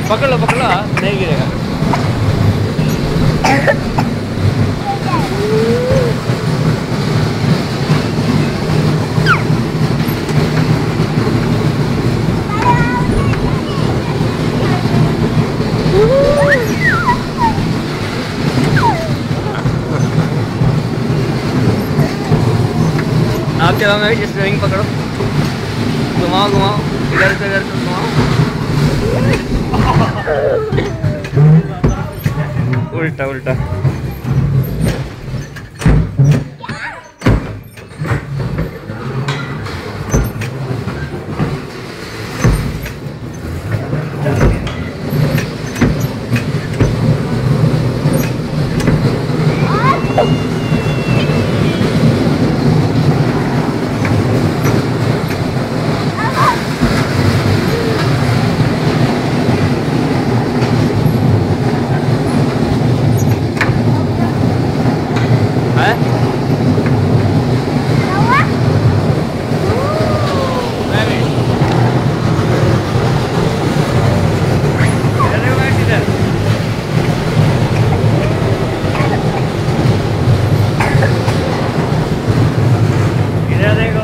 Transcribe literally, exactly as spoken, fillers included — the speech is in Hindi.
पकड़ लो पकड़ लो, नहीं गिरेगा। आप चलाओ, मैं भी स्टीयरिंग पकड़ो, घुमाओ घुमाओ, इधर से इधर से घुमाओ। उल्टा उल्टा। इधर देखो।